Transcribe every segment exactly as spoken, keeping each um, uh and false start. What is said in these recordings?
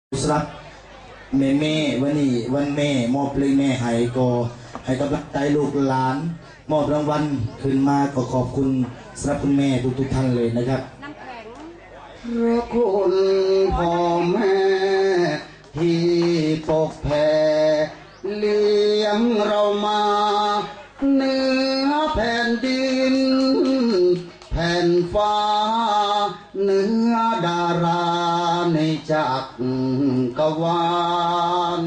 สำหรับแม่แม่วันนี้วันแม่มอบเพลงแม่ให้ก็ให้กำลังใจลูกหลานมอบรางวัลขึ้นมาก็ขอบคุณสำหรับคุณแม่ทุกทุกท่านเลยนะครับพระคุณพ่อแม่ที่ปกแผ่เลี้ยงเรามาเหนือแผ่นดินแผ่นฟ้าเหนือดาราในจักรวาล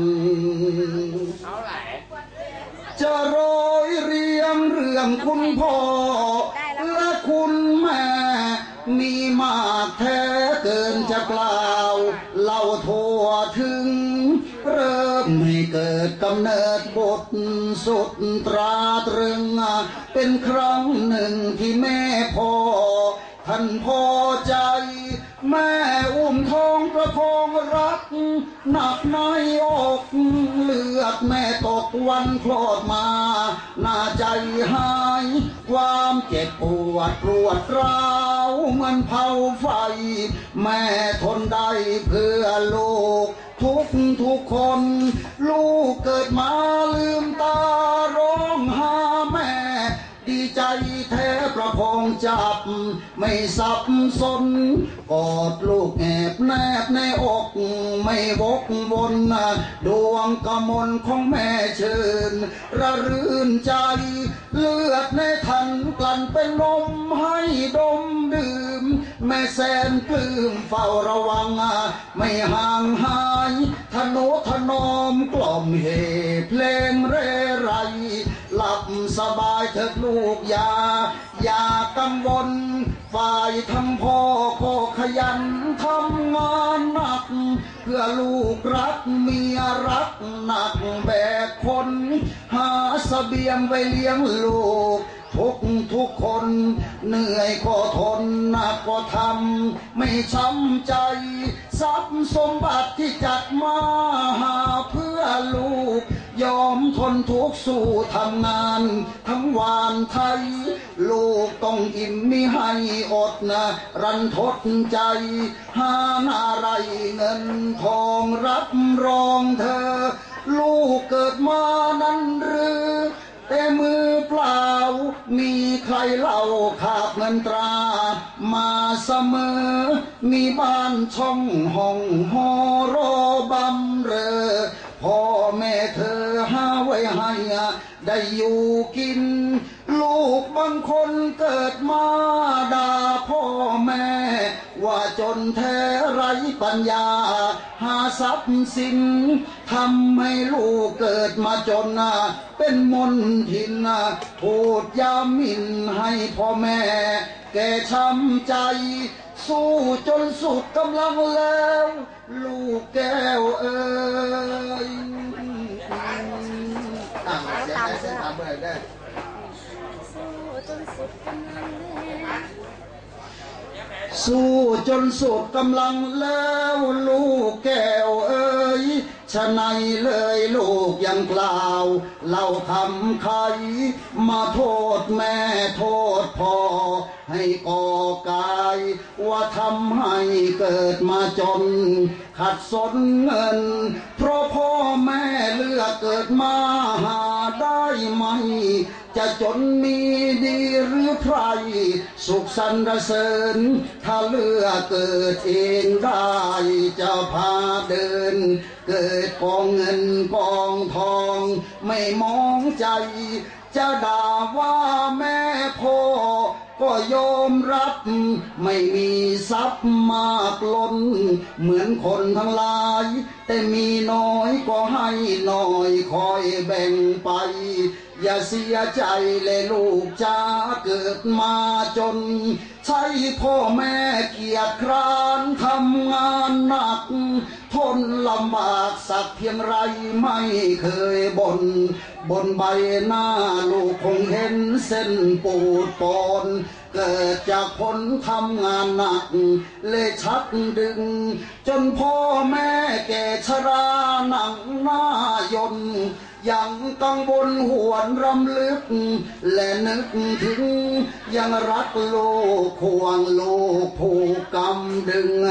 จะโรยเรียงเรื่องคุณพ่อและคุณแม่มีมากแท้เกินจะกล่าวเล่าทั่วถึงเริ่มให้เกิดกำเนิดบทสุดตราตรึงเป็นครั้งหนึ่งที่แม่พ่อท่านพอใจแม่อุ้มท้องประพองรักหนักในอกเลือดแม่ตกวันคลอดมาหน้าใจหายความเจ็บปวดปวดร้าวเหมือนเผาไฟแม่ทนได้เพื่อลูกทุกทุกคนลูกเกิดมาลืมตาร้องหาแม่ดีใจแท้ประพองจับไม่สับสนกอดลูกแอบแนบในอกไม่บกวนดวงกมลของแม่เชิญระรื่นใจเลือดในทันกลั่นเป็นนมให้ดมดื่มแม่แสนปลื้มเฝ้าระวังไม่ห่างหายทนุถนอมกล่อมเฮเพลงเร่ไรหลับสบายเถิดลูกอย่าอย่ากังวลฝ่ายทั้งพ่อก็ขยันทำงานหนักเพื่อลูกรักเมียรักหนักแบกคนหาเสบียงไว้เลี้ยงลูกทุกทุกคนเหนื่อยก็ทนหนักก็ทำไม่ช้ำใจทรัพย์สมบัติที่จัดมาหาเพื่อลูกยอมทนทุกสู้ทำงานทั้งวานไทยลูกต้องอิ่มมิให้อดนะรันทดใจหาอะไรเงินทองรับรองเธอลูกเกิดมานั้นหรือแต่มือเปล่ามีใครเล่าขาบเงินตรามาเสมอมีบ้านช่องห้องหอรอบำเรอพ่อแม่เธอหาไว้ให้ได้อยู่กินลูกบางคนเกิดมาด่าพ่อแม่ว่าจนแท้ไร้ปัญญาหาทรัพย์สินทำให้ลูกเกิดมาจนเป็นมนทินพูดยาหมิ่นให้พ่อแม่แก่ช้ำใจสู้จนสุดกำลังแล้วลูกแก้วเอ๋ยตามเสียงเสียงตามเบอร์ได้สู้จนสุดกำลังแล้วลูกแก้วเอ๋ยฉะไหนเลยลูกยังกล่าวเล่าคำใครมาโทษแม่โทษพ่อให้ก่อกายว่าทำให้เกิดมาจนขัดสนเงินเพราะพ่อแม่เลือกเกิดมาหาได้ไหมจะจนมีดีหรือใครสุขสันต์เสริญถ้าเลือกเกิดเองได้จะพาเดินเกิดกองเงินกองทองไม่มองใจจะด่าว่าแม่พ่อก็ยอมรับไม่มีทรัพย์มากล้นเหมือนคนทั้งหลายแต่มีน้อยก็ให้น้อยคอยแบ่งไปอย่าเสียใจเลยลูกจะเกิดมาจนใช้พ่อแม่เกียจคร้านทำงานหนักทนลำบากสักเพียงไรไม่เคยบ่นบนใบหน้าลูกคงเห็นเส้นปูดปอนเกิดจากคนทำงานหนักเลยชักดึงจนพ่อแม่แก่ชราหนังหน้ายนยังกังวลหวนรำลึกและนึกถึงยังรักโลกห่วงโลกผูกกำดึง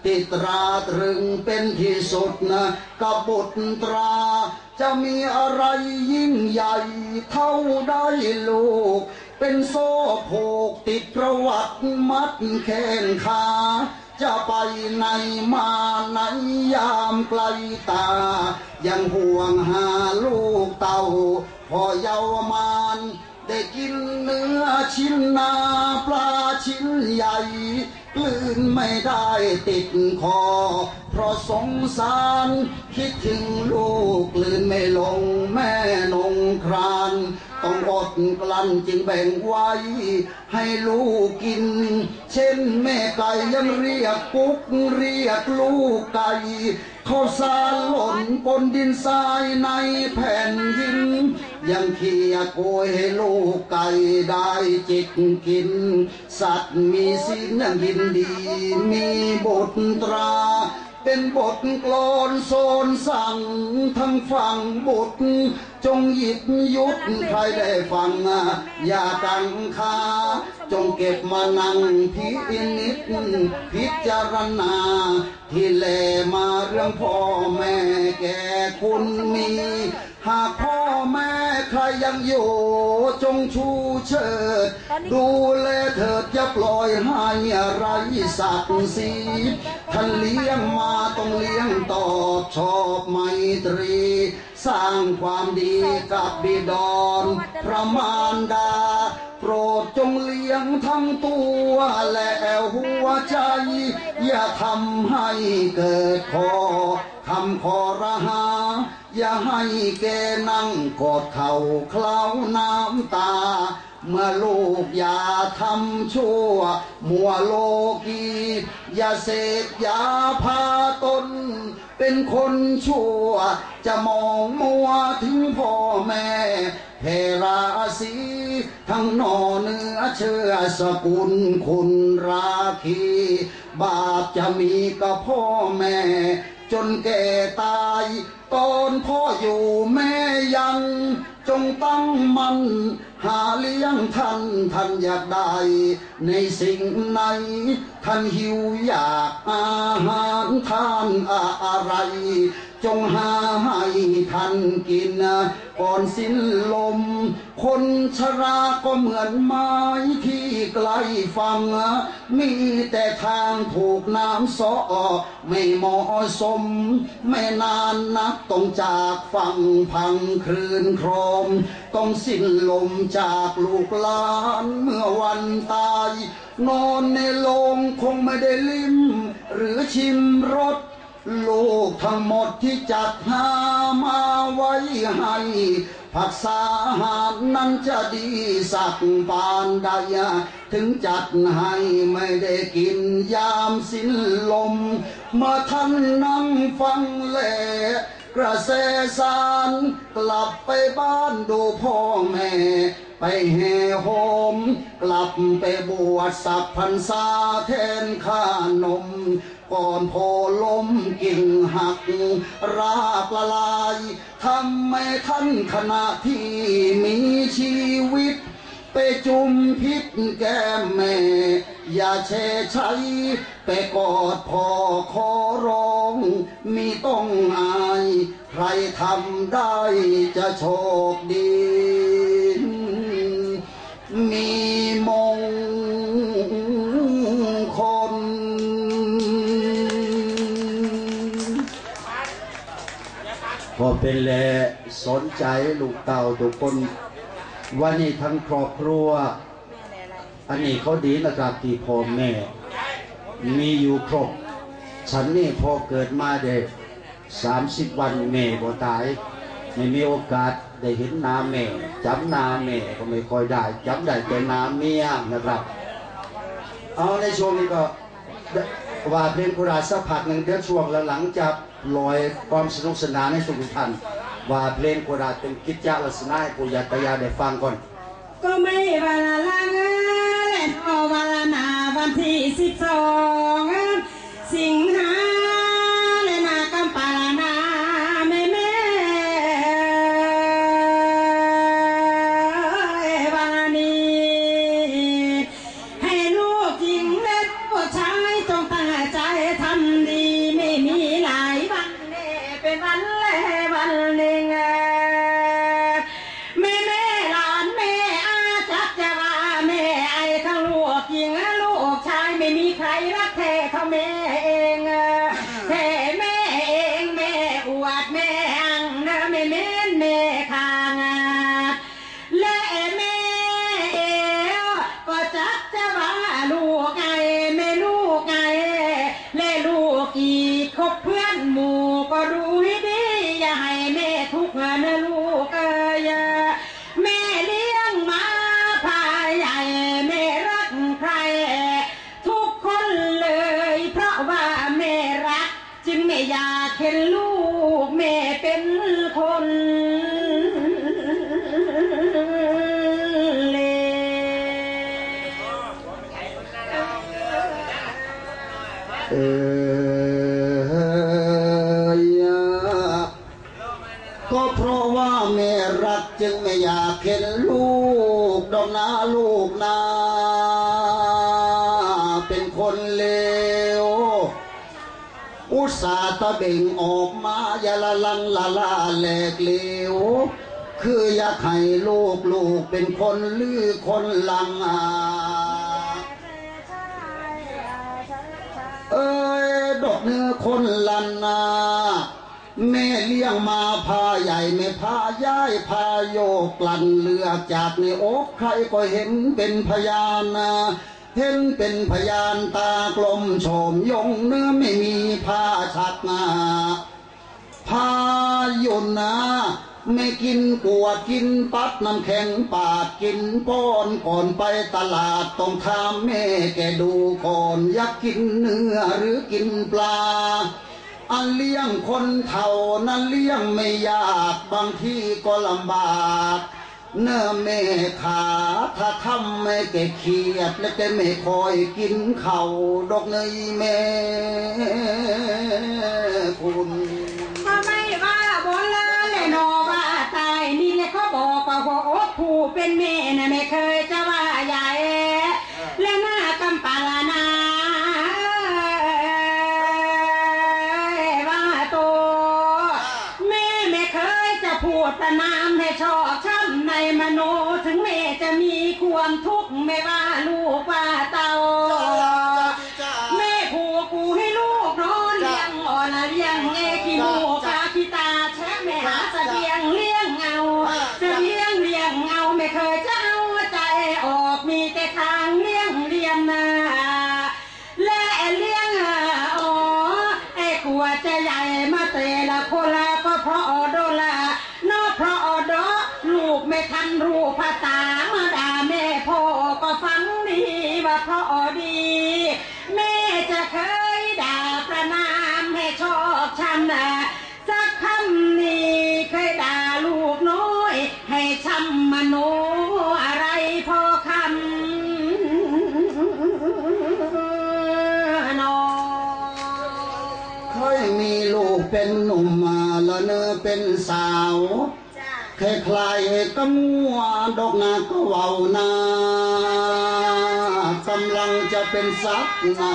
ติดตราตรึงเป็นที่สุดนะกับบุตราจะมีอะไรยิ่งใหญ่เท่าได้ลูกเป็นโซ่ผูกติดประวัติมัดแขนขาจะไปไหนมาไหนยามไกลตายังห่วงหาลูกเต่าพอเยาวมานได้กินเนื้อชิ้นนาปลาชิ้นใหญ่กลืนไม่ได้ติดคอเพราะสงสารคิดถึงลูกกลืนไม่ลงแม่นงครานต้องอดกลั้นจึงแบ่งไว้ให้ลูกกินเช่นแม่ไก่ยังเรียกปุ๊กเรียกลูกไก่ข้าวสารหล่นบนดินทรายในแผ่นดินยังเคียโกยให้ลูกไก่ได้จิกกินสัตว์มีศีลยังยินดีมีบุตราเป็นบทกลอนโซนสั่งทั้งฟังบุตรจงหยิบยุดใครได้ฟังอย่ากังคาจงเก็บมานั่งพินิจพิจารณาที่แลมาเรื่องพ่อแม่แก่คุณมีหากพ่อแม่ใครยังอยู่จงชูเชิดดูแลเถิดอย่าปล่อยให้ไรศักดิ์ศรีท่านเลี้ยงมาต้องเลี้ยงตอบชอบไมตรีสร้างความดีกับบิดรพระมารดาโปรดจงเลี้ยงทั้งตัวและหัวใจอย่าทำให้เกิดคอคำคอรหาอย่าให้แกนั่งกอดเข่าเคล้าน้ำตาเมื่อลูกอย่าทำชั่วมัวโลกีอย่าเสพยาพาตนเป็นคนชั่วจะมองมัวถึงพ่อแม่เพราสีทั้งนอเนื้อเชื้อสกุลคุณราคีบาปจะมีกับพ่อแม่จนแก่ตายตอนพ่ออยู่แม่ยังจงตั้งมันหาเลี้ยงท่านท่านอยากได้ในสิ่งไหนท่านหิวอยากอาหารท่านอะไรจงหาให้ท่านกินก่อนสิ้นลมคนชราก็เหมือนไม้ที่ไกลฝั่งมีแต่ทางถูกน้ำซ้อไม่เหมาะสมไม่นานนักต้องจากฝั่งพังคลื่นโครมต้องสิ้นลมจากลูกหลานเมื่อวันตายนอนในโลงคงไม่ได้ลิ้มหรือชิมรสลูกทั้งหมดที่จัดหามาไว้ให้ผักษาอาหารนั้นจะดีสักปานใดถึงจัดให้ไม่ได้กินยามสิ้นลมเมื่อท่านนั่งฟังแลกระแสสารกลับไปบ้านดูพ่อแม่ไปแห่โฮมกลับไปบวชสักพรรษาแทนข้านมก่อนโพล้มกิ่งหักรากละลายทำให้ท่านขณะที่มีชีวิตไปจุมพิษแก้มแม่อย่าแช่ใช้ไปกอดพ่อขอร้องมีต้องอายใครทำได้จะโชคดีมีมงคลพอเป็นแลสนใจลูกเต่าทุกคนวันนี้ทั้งครอบครัวอันนี้เขาดีนะครับที่พ่อแม่มีอยู่ครบฉันนี่พอเกิดมาเด็กสามสิบวันแม่บ่ตายไม่มีโอกาสได้เห็นหน้าแม่จำหน้าแม่ก็ไม่ค่อยได้จำได้แต่หน้าเมียนะครับเอาในช่วงนี้ก็ว่าเพลงกุราสักพักหนึ่งเดี๋ยวช่วงแล้วหลังจากลอยความสนุกสนานในสุขทันว่าเพลงกุราเป็นกิจจลักษณะให้ปุญญาตยาได้ฟังก่อนก็ไม่วาละละเงินพอวาละนาวันที่สิบสองสิงหาเลยมากำปาลานาแม่แม่วันนี้ให้ลูกหญิงเล็กผู้ชายจงตั้งใจทำมูก็ดูให้ดีอย่าให้แม่ทุกข์นะลูกเอ้ยแม่เลี้ยงมาพาใหญ่แม่รักใครทุกคนเลยเพราะว่าแม่รักจึงไม่อยากเห็นลูกแม่เป็นคนเลวเออก็เพราะว่าแม่รักจึงไม่อยากเห็นลูกดอกนาลูกนาเป็นคนเลวอุตส่าห์ตะเบ่งออกมาอย่าละลังละลาแหลกเลวคืออยากให้ลูกลูกเป็นคนลือคนลังอาเอ้ยดอกเนื้อคนลันนาแม่เลี้ยงมาพาใหญ่ไม่พาย้ายพาโยกกลั่นเลือกจากในอกใครก็เห็นเป็นพยานนะเห็นเป็นพยานตากลมโฉมยงเนื้อไม่มีผ้าชักนาพายุนนะไม่กินกวดกินปัดน้ำแข็งปาดกินป้อนก่อนไปตลาดต้องถามแม่แกดูก่อนอยากกินเนื้อหรือกินปลาอันเลี้ยงคนเท่านั้นเลี้ยงไม่ยากบางทีก็ลำบากเนื้อแม่ขาถ้าทำไม่แกเขียดและแกไม่คอยกินเข่าดอกเนยแม่คุณก็ไม่ว่าโบราณเลยนอว่าตายนี่เลยเขาบอกว่าหัวอกผู้เป็นแม่น่ะไม่เคยจะว่าใหญ่และหน้ากำปาลานาว่าโตแม่ไม่เคยจะพูดประนามให้ชอบช้ำในมโนถึงแม่จะมีความทุกข์ไม่ว่าลูกว่าเต่าแม่ผูกกูให้ลูกนอนเลี้ยงอ่อนเลี้ยงเอกิโมกาคิตาแช่แม่หาเสบียงเลี้ยงเงาเสบียงเลี้ยงเงาไม่เคยจะเอาใจออกมีแต่ทางเลี้ยงเลี้ยงนาและเลี้ยงอ๋อไอ้ขวดจะใหญ่มาเตะละโคลาก็เพราะอโดละนอเพราะอโดลูกไม่ทันรู้ภาษามาด่าแม่พ่อก็ฟังดีว่าเพราะดีแม่จะเคยด่าประนามให้ชอบช้ำนะสักคำนี้เคยด่าลูกน้อยให้ช้ำมโนอะไรพอคำนอเคยมีลูกเป็นหนุ่มมาแล้วเนอเป็นสาวแค่คลายกะมัวดอกนาก็เว้านากำลังจะเป็นสักนา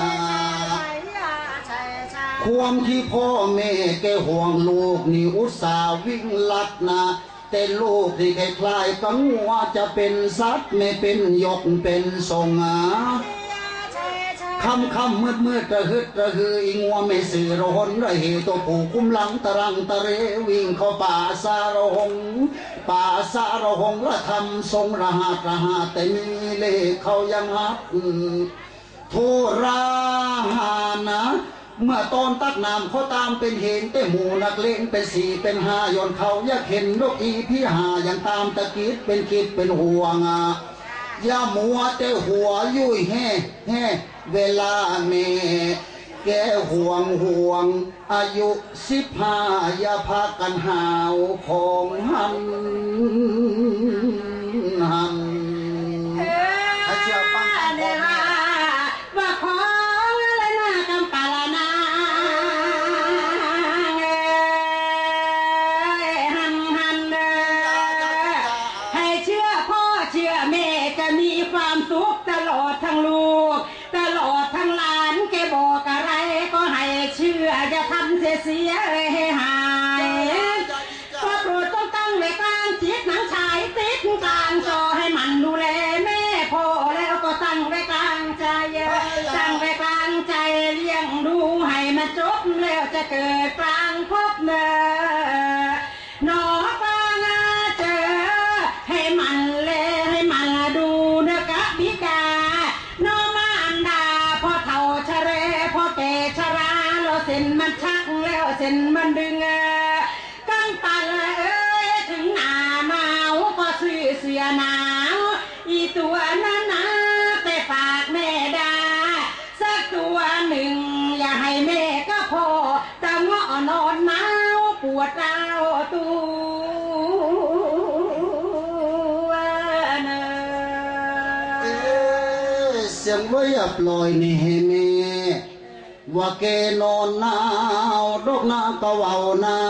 ความที่พ่อแม่แกห่วงลูกนี่อุตส่าห์วิ่งลัดนะแต่ลูกที่คล้ายๆกังวาจะเป็นสัตว์ไม่เป็นยกเป็นทรงอาคำคำมืดมืดระหึดระหืออิงว่าไม่สื่อระหนระเหตัวผูคุ้มหลังตะรังตะเรวิ่งเข้าป่าสาระหงป่าสาระหงละทำทรงระหาดระหาแต่มีเลขเขายังหักโทราหานะเมื่อตอนตักน้ำเขาตามเป็นเห็นแต่หมูนักเลงเป็นสี่เป็นห้าย้อนเขาอยากเห็นนกอีพี่หาอย่างตามตะกิดเป็นคิดเป็นห่วงอ่ะอย่ามัวแต่หัวยุ่ยแห่แห่เวลาเมแกห่วงห่วงอายุสิบห้าอย่าพากันหาวของหันหันให้เชื่อฟังคำบอกว่าขอและหน้ากำปาลานาหันหันให้เชื่อพ่อเชื่อแม่จะมีความสุขตลอดทั้งลูกตลอดทั้งหลานแกบอกอะไรก็ให้เชื่อจะทำเสียเสียให้หายก็โปรดต้องตั้งไว้กลางจิตหนังชายติดมันดึงกันตันเอ้ยถึงหน้าหนาวก็ซื้อเสื้อหนาวอีตัวนั้นนะไปฝากแม่ดาสักตัวหนึ่งอย่าให้แม่ก็พอแต่เงาะนอนหนาวปวดร้าวตัวเนอเสียงไว้อย่าปล่อยนี่ให้แม่ว่าแกนอนหนาวดอกน้ำก็เว้านา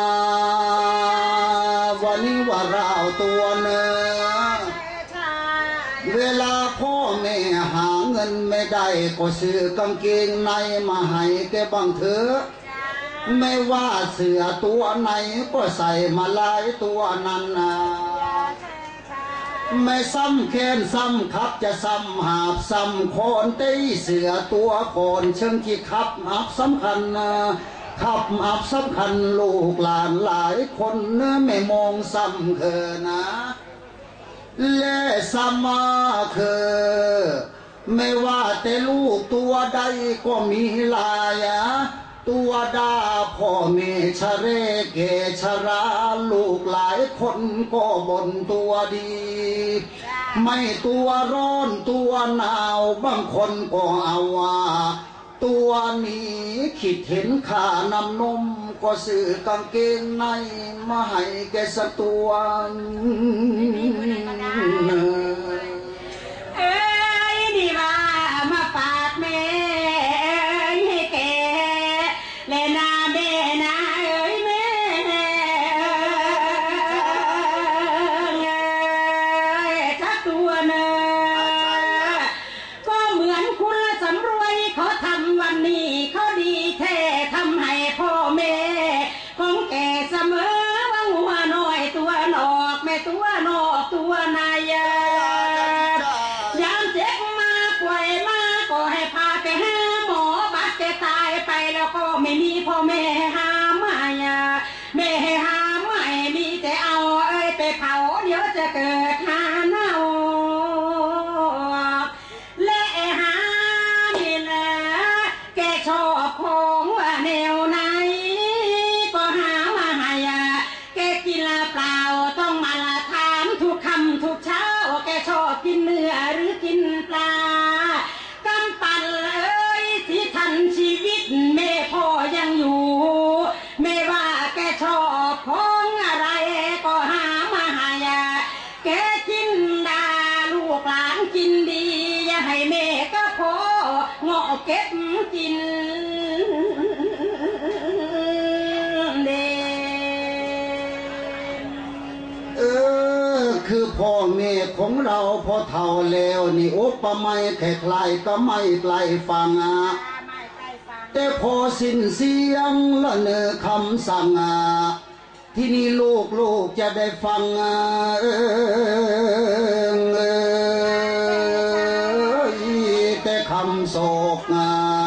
วันนี้ว่าเราตัวเนื้อเวลาพ่อแม่หาเงินไม่ได้ก็ซื้อกางเกงในมาให้แกบ้างเถอะไม่ว่าเสื้อตัวไหนก็ใส่มาลายตัวนั้นนะไม่ซ้ำแค้นซ้ำขับจะซ้ำหาบซ้ำโคนตีเสือตัวโคนเชิงที่ขับอับสำคัญนะขับอับสำคัญลูกหลานหลายคนเนื้อไม่มองซ้ำเคอนะและซ้ำมาเคอไม่ว่าแต่ลูกตัวใดก็มีลายตัวดาพ่อแม่ชะเรเกชะราลูกหลายคนก็บ่นตัวดีไม่ตัวร้อนตัวหนาวบางคนก็เอาว่าตัวนี้คิดเห็นค่านำนมก็ซื้อกางเกงในมาให้แกสักตัวเอ้ยดีว่ามาฝากแม่ให้แกเลนาแม่นาเอ้ยแม่ทักตัวเนอก็เหมือนคุณสำรวยเขาทำวันนี้เขาดีแท้ทำให้พ่อแม่ของแกเสมอว่าหัวน้อยตัวนอกแม่ตัวนอกตัวนายยามเจ็บมาป่วยมาก็ให้พาไปหาหมอบัดแกตายไปแล้วก็ไม่มีพ่อแม่หาไม่แม่ให้หาไม่มีแต่เอาเอ้ยไปเผาเดี๋ยวจะเกิดหาเน่าและหานี่แหละแกชอบของว่าแนวไหนก็หามาให้แกกินละเปล่าต้องมาละถามทุกคำทุกเช้าแกชอบกินเนื้อหรือกินปลากำปั่นเอ้ยที่ทันชีวิตแม่พ่อยังอยู่ไม่ว่าแกชอบของอะไรก็หามาให้แกกินดาลูกหลานกินดีอย่าให้แม่ก็พอเงาะเก็บกินเด่นเออคือพ่อแม่ของเราพอเท่าแล้วนี่อุปมาแค่ใครก็ไม่ไกลฟังอ่ะแต่พอสิ้นเสียงละเนอคำสั่งอ่ะที่นี่ลูกลูกจะได้ฟังอ่ะเออแต่คำโศกอ่ะ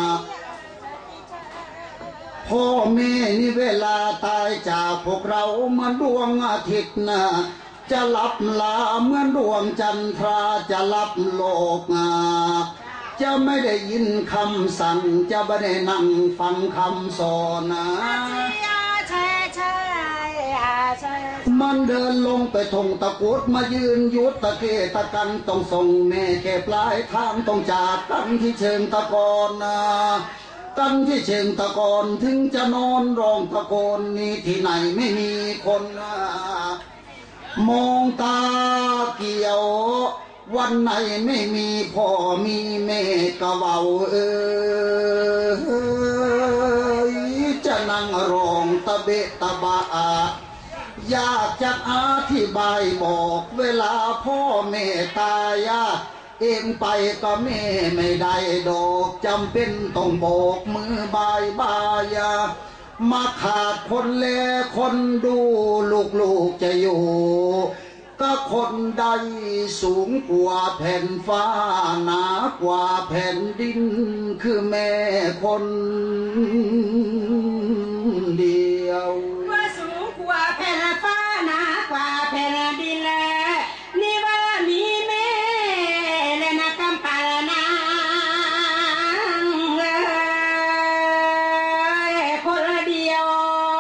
พ่อแม่นี่เวลาตายจากพวกเราเหมือนดวงอาทิตย์นะจะลับลาเหมือนดวงจันทราจะลับโลกอ่ะจะไม่ได้ยินคำสั่งจะไม่ได้นั่งฟังคำสอนนะมันเดินลงไปทงตะกุดมายืนยุดตะเกตะกันต้องส่งแม่แค่ปลายทางต้องจากกันที่เชิงตะกอนนะกันที่เชิงตะกอนถึงจะนอนร้องตะโกนนี่ที่ไหนไม่มีคนนะมองตาเกี่ยววันไหนไม่มีพ่อมีแม่ก็เว้าเอ้ยจะนั่งร้องตะเบะตะบะอยากจะอธิบายบอกเวลาพ่อแม่ตายเองไปก็แม่ไม่ได้ดอกจำเป็นต้องโบกมือบายบายมาขาดคนแลคนดูลูกๆจะอยู่ก็คนใดสูงกว่าแผ่นฟ้าหนากว่าแผ่นดินคือแม่คนเดียวว่าสูงกว่าแผ่นฟ้าหนากว่าแผ่นดินแล้วนี่ว่ามีแม่และนักกำปั้นนางคนเดียว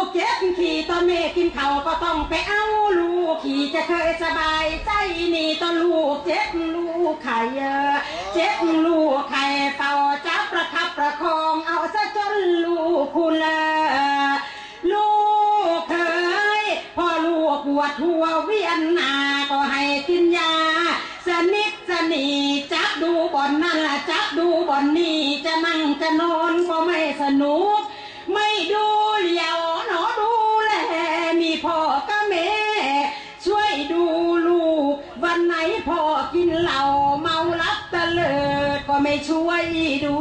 เจ็บขี่ตอนแม่กินข้าวก็ต้องไปเอาลูกขี่จะเคยสบายใจนี่ตอนลูกเจ็บลูกไข่เจ็บลูกไข่เป่าจับประคับประคองเอาซะจนลูกคุณละลูกเคยพอลูกปวดหัวเวียนหน้าก็ให้กินยาสนิทสนีจับดูบ่อนนั่นละจับดูบ่อนนี่จะนั่งจะนอนก็ไม่สนุกไม่ดูเลี้ยวหนอดูแลมีพ่อกับแม่ช่วยดูลูกวันไหนพ่อกินเหล้าเมาลับตะเลิดก็ไม่ช่วยดู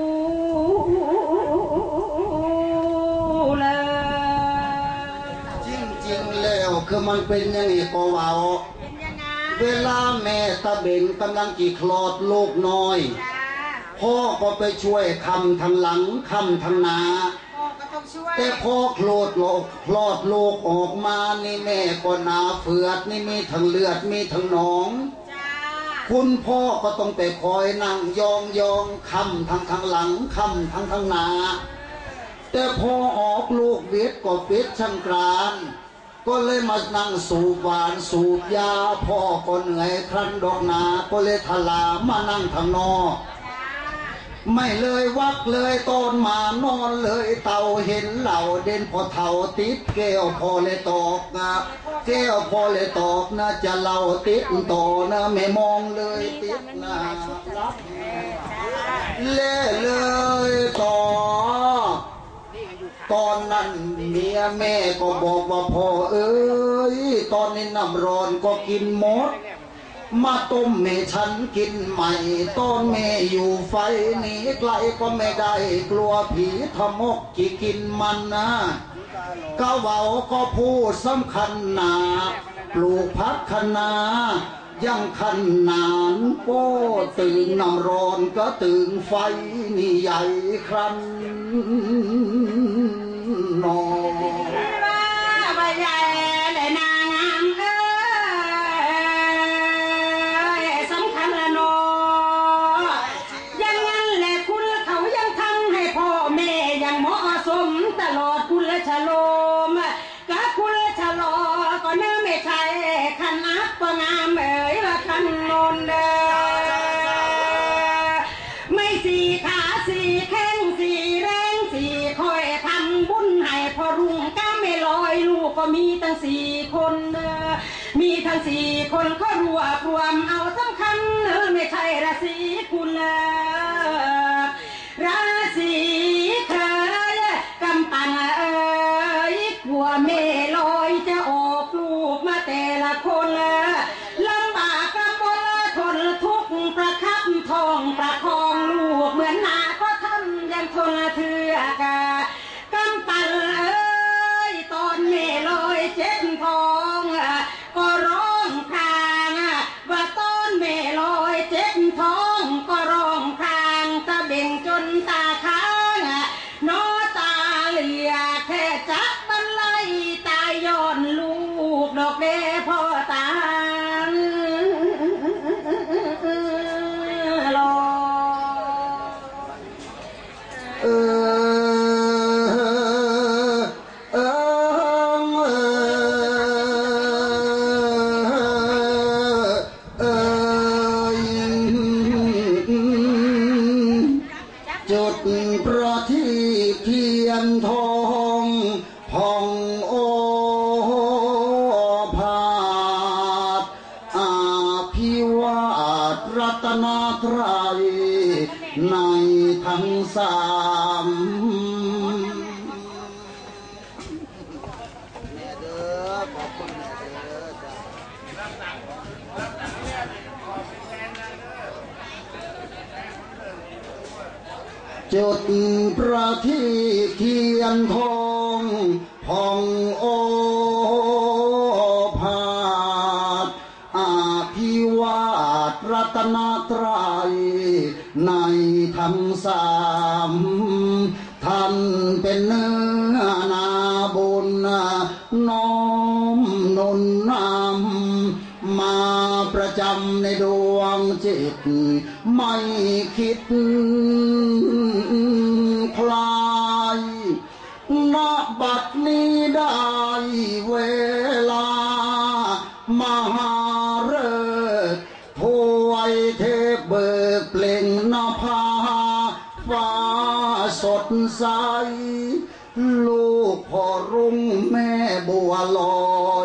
จริงๆแล้วคือมันเป็นอย่างนี้ก็ว่าเวลาแม่ตะเบงกำลังจีคลอดลูกน้อยพ่อก็ไปช่วยคำทางหลังคำทางหน้าแต่พอคลอดลูกคลอดลูกออกมานี่แม่ก็หนาเฟือดนี่มีทั้งเลือดมีทั้งหนองคุณพ่อก็ต้องไปคอยนั่งยองยองคำทางทางหลังคำทางทางหน้าแต่พอออกลูกเวทก็ปิดช่างกรานก็เลยมานั่งสูบหวานสูบยาพ่อก็เหนื่อยครั้นดอกนาก็เลยทลามานั่งทางนอกไม่เลยวักเลยตอนมานอนเลยเต่าเห็นเหล่าเด่นพอเท่าติดแก้วพอเลยตอกนะแก้วพอเลยตอกนะจะเล่าติดต่อนะไม่มองเลยติดนะรับเล่เลยต่อตอนนั้นเมียแม่ก็บอกว่าพ่อเอ้ยตอนนี้น้ำร้อนก็กินหมดมาต้มแม่ฉันกินใหม่ตอนแม่อยู่ไฟหนีไกลก็ไม่ได้กลัวผีทะมกกี่กินมันนะก็เว้าก็พูดสำคัญหนาปลูกพักคณายังขันนานโป้ตื่นน้ำร้อนก็ตื่นไฟนี่ใหญ่ครันนอว่าใหญ่เลยนางงามเอ้ยสำคัญละนอยังงั้นแหละคุณเขายังทำให้พ่อแม่ยังเหมาะสมตลอดคุณละชะโลมกับคุณละชะลอก็เนื้อไม่ใช่ขันอัพก็งามเอ๋ยว่าขันนนเด้อไม่สี่ขาสี่แข้งสี่แรงสี่คอยทำบุญให้พอรุ่งก้าไม่ลอยลูกก็มีทั้งสี่คนเด้อมีทั้งสี่คนก็รวบรวมเอาสำคัญเออไม่ใช่ราศีคุณราศีเคยกำปังเอ๋ยกลัวเมลอยจะออกลูกมาแต่ละคนลำบากกำบนทนทุกข์ประคับทองประคองลูกเหมือนนาก็ทำยังทนเถื่อกกำปังเอ๋ยตอนเมลอยเจ็บทองก็ร้องครางว่าตอนเมลอยเจ็บทองก็ร้องครางตะเบ่งจนตาค้างน้อตาเหลียแค่จักบันไลตายย้อนลูกดอกเด้พ่อตาลอเออเออเออจุดประทีปเทียนทองพองโอภาสอาภิวาทรัตนตรัยในทั้งสามจุดประทีปเทียนทองพองโอภาสอาภิวาทรัตนตรัยในทั้งสามท่านเป็นเนื้อนาบุญน้อมนนนำมาประจำในดวงจิตไม่คิดคลายณบัดนี้ได้เวลามหาฤกษ์ถวยเทพเบิกเปล่งนภาฟ้าสดใสลูกพ่อรุ่งแม่บัวลอย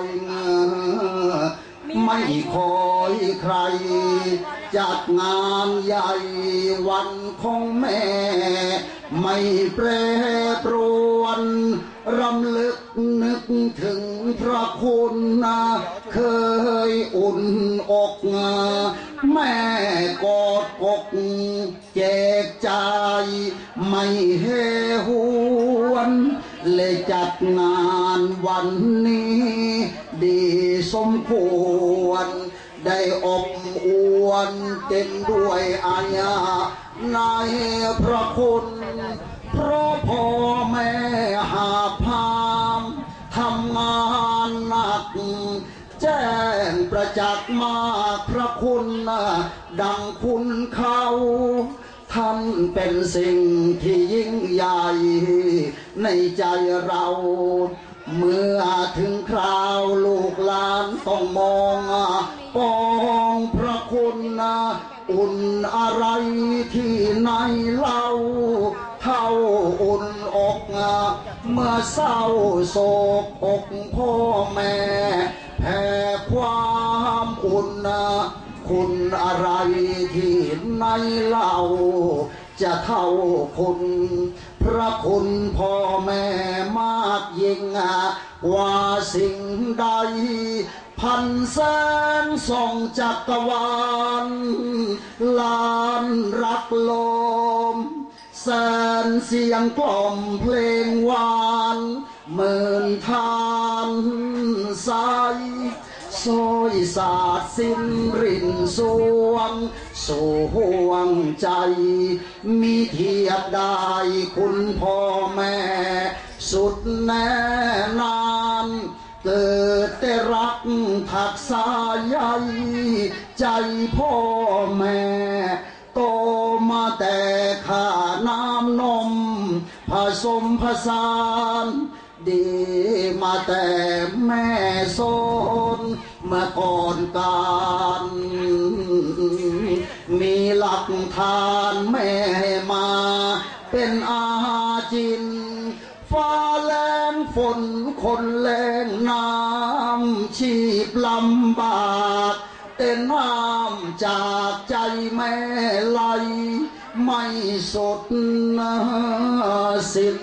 ไม่คอยใครจัดงานใหญ่วันของแม่ไม่แปรปรวนรำลึกนึกถึงพระคุณเคยอุ่นอกแม่กอดปกแจกใจไม่เฮหวนเลยจัดงานวันนี้ดีสมควรได้อบอวนเต็มด้วยอาญาในพระคุณเพราะพ่อแม่หาพามทำงานหนักแจ้งประจักษ์มากพระคุณดังคุณเขาท่านเป็นสิ่งที่ยิ่งใหญ่ในใจเราเมื่อถึงคราวลูกหลานต้องมองปองพระคุณอุ่นอะไรที่ไหนเล่าเท่าอุ่นอกเมื่อเศร้าโศกอกพ่อแม่แผ่ความอุ่นคุณอะไรที่ไหนเล่าจะเท่าคุณพระคุณพ่อแม่มากยิ่งกว่าสิ่งใดพันแสนส่องจักรวาลลานรักลมแสนเสียงกล่อมเพลงหวานหมื่นทานใสโซยสาดสิ้นรินสวงสู่ห่วงใจมีเทียบได้คุณพ่อแม่สุดแน่นานเกิดแต่รักถักสายใยใจพ่อแม่โตมาแต่ข้าน้ำนมผสมผสานดีมาแต่แม่โซนเมื่อก่อนการมีหลักฐานแม่มาเป็นอาจินฟ้าแรงฝนคนแรงน้ำชีพลำบากแต่น้ำจากใจแม่ไหลไม่สดสิ้น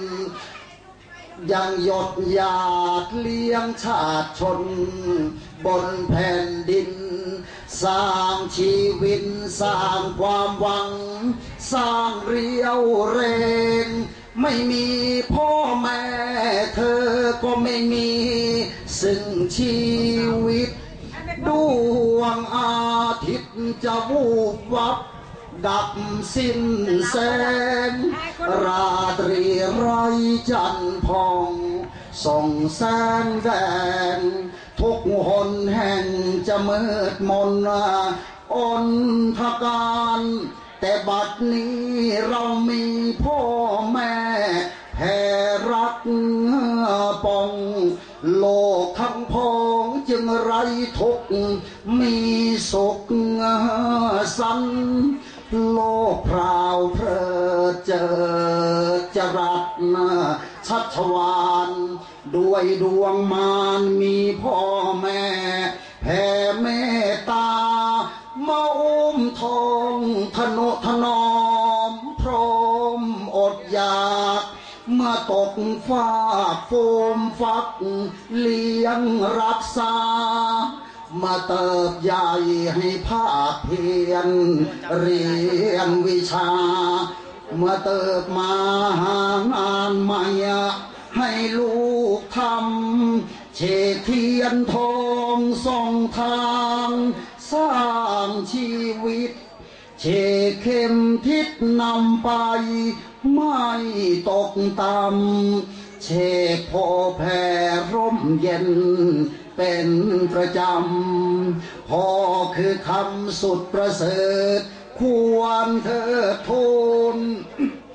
ยังหยดหยาดเลี้ยงชาติชนบนแผ่นดินสร้างชีวิตสร้างความหวังสร้างเรียวแรงไม่มีพ่อแม่เธอก็ไม่มีซึ่งชีวิตดวงอาทิตย์จะวูบวับดับสิ้นแสงราตรีไร้จันทร์พองส่องแสงแดงทุกหนแห่งจะมืดมนอนทการแต่บัดนี้เรามีพ่อแม่แผ่รักปองโลกทั้งพองจึงไร้ทุกข์มีสุขสันโลกพราวเพลิดเจิดจรัสชัชวานด้วยดวงมารมีพ่อแม่แผ่เมตตามาอุ้มทองทนุถนอมพร้อมอดอยากเมื่อตกฟ้าโฟมฟักเลี้ยงรักษามาเติบใหญ่ให้ภาคเพียรเรียนวิชาเมื่อเติบมาหางานใหม่ให้ลูกทำเฉดเทียนทองส่องทางสร้างชีวิตเฉดเข้มทิศนำไปไม่ตกต่ำเฉดพอแผ่ร่มเย็นเป็นประจำพ่อคือคำสุดประเสริฐควรเธอทูล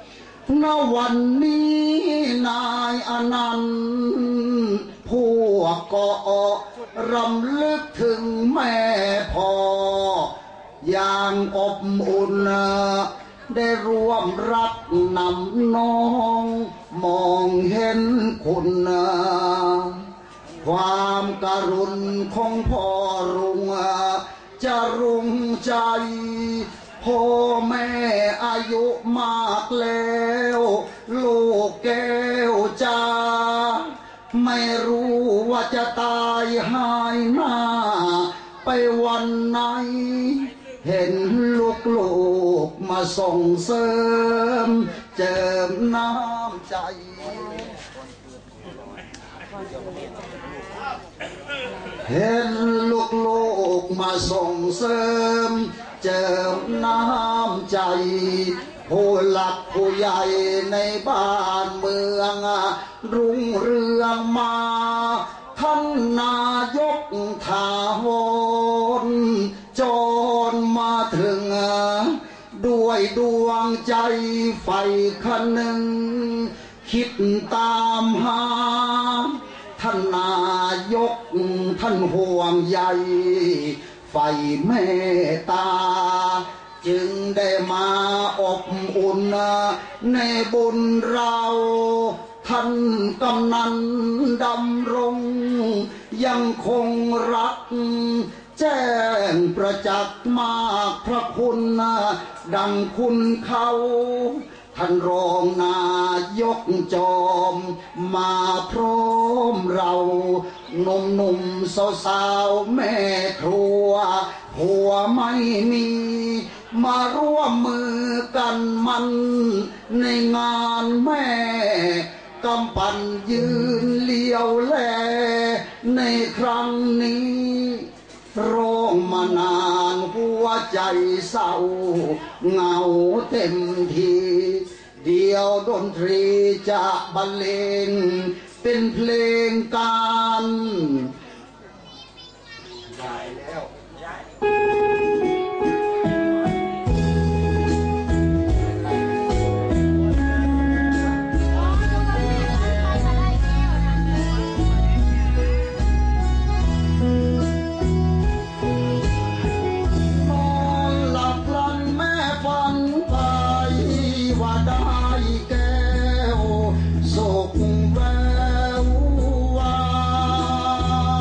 ณวันนี้นายอนันต์พวกก็รำลึกถึงแม่พ่ออย่างอบอุ่นได้ร่วมรักนำน้องมองเห็นคุณความกรุณของพ่อรุ่งจะรุ่งใจพ่อแม่อายุมากแล้วลูกแก้วจ้าไม่รู้ว่าจะตายหายหน้าไปวันไหนเห็นลูกลูกมาส่งเสริมเจิมน้ำใจเห็นลูกลูกมาส่งเสริมเจิมน้ำใจผู้หลักผู้ใหญ่ในบ้านเมืองรุ่งเรืองมาท่านนายกถาวรจนมาถึงด้วยดวงใจไฟคันหนึ่งคิดตามหาท่านนายกท่านห่วงใยไฟเมตตาจึงได้มาอบอุ่นในบุญเราท่านกำนันดำรงยังคงรักแจ้งประจักษ์มากพระคุณดังคุณเขาท่านรองนายกจอมมาพร้อมเราหนุ่มหนุ่มสาวสาวแม่ครัวหัวไม่มีมาร่วมมือกันมันในงานแม่กำปั่นยืนเลี้ยวแลในครั้งนี้ร้องมานานหัวใจเศร้าเหงาเต็มทีเดียวดนตรีจะบรรเลงเป็นเพลงการได้แล้วเ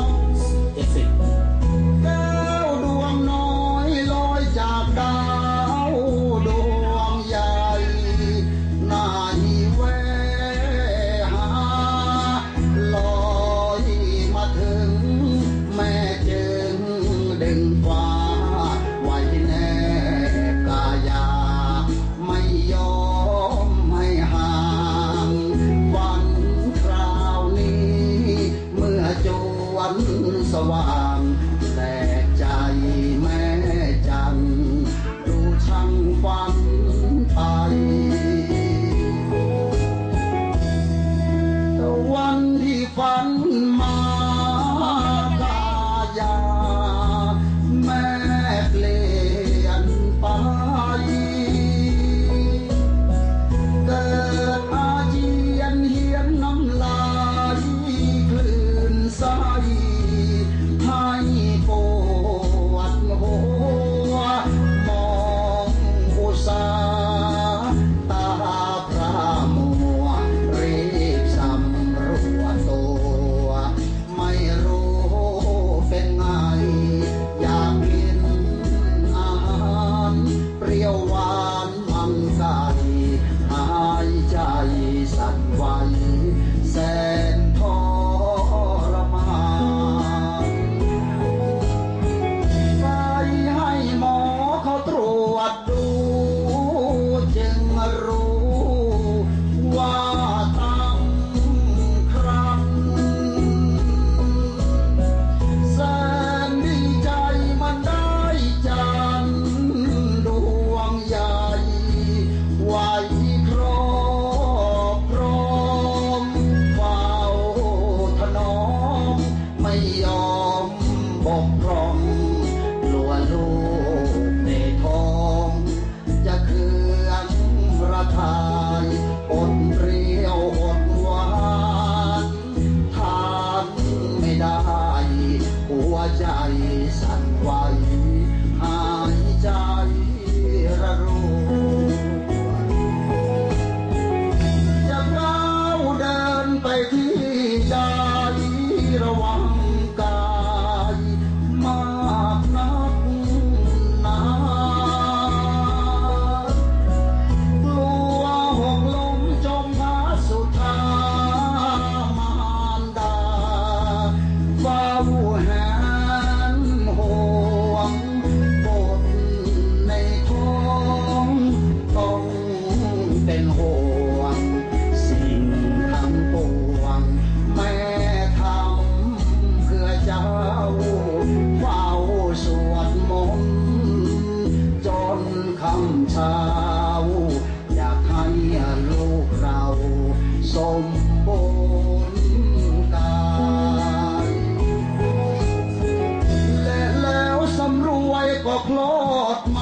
เช้าอยากให้ลูกเราสมบูรณ์กายและแล้วสำรวยก็คลอดมา